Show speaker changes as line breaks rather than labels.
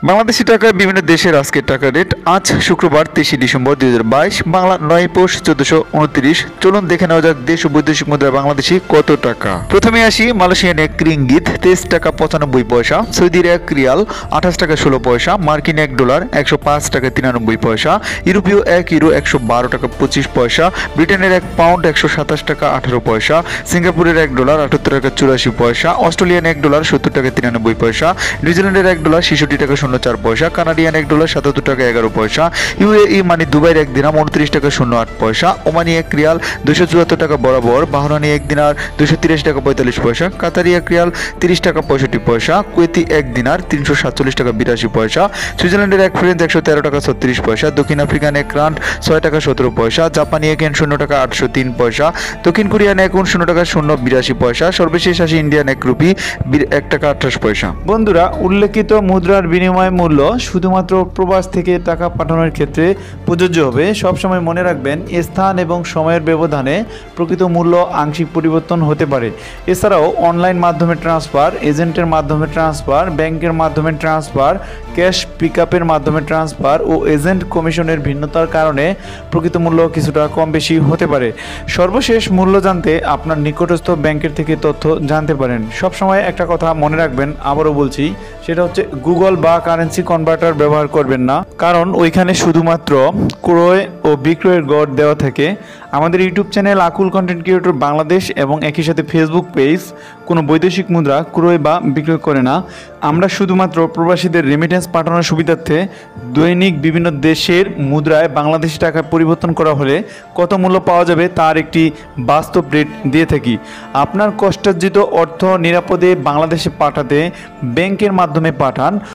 বাংলাদেশি টাকায় বিভিন্ন দেশের আজকের টাকা রেট আজ শুক্রবার 23 ডিসেম্বর 2022 বাংলা 9 পৌষ 1429। চলুন দেখে নেওয়া যাক দেশ ও বৈদেশিক মুদ্রায় বাংলাদেশি কত টাকা। প্রথমে আসি মালয়েশিয়ান এক রিঙ্গিত 23 টাকা 95 পয়সা, সৌদির এক রিয়াল 28 টাকা 16 পয়সা, মার্কিন এক ডলার 105 টাকা 93 পয়সা, ইউরোপীয় এক ইউরো 112 টাকা 25 পয়সা, ব্রিটেনের এক পাউন্ড 127 টাকা 18 পয়সা, সিঙ্গাপুরের এক ডলার 78 টাকা 84 পয়সা, অস্ট্রেলিয়ান এক ডলার 70 টাকা 93 পয়সা, নিউজিল্যান্ডের এক ডলার 66 টাকা 04 পয়সা, কানাডিয়ান এক ডলার 77 টাকা 11 পয়সা, ইউএই মানে দুবাইয়ের এক দিনার 29 টাকা 08 পয়সা, ওমানি এক রিয়াল 274 টাকা বরাবর, বাহরানি এক দিনার 283 টাকা 45 পয়সা, কাতারি এক রিয়াল 30 টাকা 65 পয়সা, কুয়েতি এক দিনার 347 টাকা 82 পয়সা, সুইজারল্যান্ডের এক ফ্রেঞ্চ 113 টাকা 36 পয়সা, দক্ষিণ আফ্রিকান এক রান্ড 6 টাকা 17 পয়সা, জাপানি এক এন 0 টাকা 803 পয়সা, দক্ষিণ কোরিয়ান এক উন 0 টাকা 82 পয়সা, সর্বশেষ আসি ইন্ডিয়ান এক রুপি 1 টাকা 28 পয়সা। বন্ধুরা, উল্লেখিত মুদ্রার বিনিময় মূল্য শুধুমাত্র প্রবাস থেকে টাকা পাঠানোর ক্ষেত্রে প্রযোজ্য হবে। সবসময় মনে রাখবেন, স্থান এবং সময়ের ব্যবধানে প্রকৃত মূল্য আংশিক পরিবর্তন হতে পারে। এছাড়াও অনলাইন মাধ্যমে ট্রান্সফার, এজেন্টের মাধ্যমে ট্রান্সফার, ব্যাংকের মাধ্যমে ট্রান্সফার, ক্যাশ পিকআপের মাধ্যমে ট্রান্সফার ও এজেন্ট কমিশনের ভিন্নতার কারণে প্রকৃত মূল্য কিছুটা কম বেশি হতে পারে। সর্বশেষ মূল্য জানতে আপনার নিকটস্থ ব্যাংকের থেকে তথ্য জানতে পারেন। সবসময় একটা কথা মনে রাখবেন, আবারও বলছি, সেটা হচ্ছে গুগল বা কারেন্সি কনভার্টার ব্যবহার করবেন না, কারণ ওইখানে শুধুমাত্র ক্রয় ও বিক্রয়ের গড় দেওয়া থাকে। আমাদের YouTube channel Akul content creator Bangladesh এবং একই সাথে ফেসবুক পেজ কোনো বৈদেশিক মুদ্রা ক্রয় বা বিক্রয় করে না। আমরা শুধুমাত্র প্রবাসীদের রেমিটেন্স পাঠানোর সুবিধার্থে দৈনিক বিভিন্ন দেশের মুদ্রায় বাংলাদেশি টাকায় পরিবর্তন করা হলে কত মূল্য পাওয়া যাবে তার একটি বাস্তব রেট দিয়ে থাকি। আপনার কষ্টার্জিত অর্থ নিরাপদে বাংলাদেশে পাঠাতে ব্যাংকের মাধ্যমে পাঠান।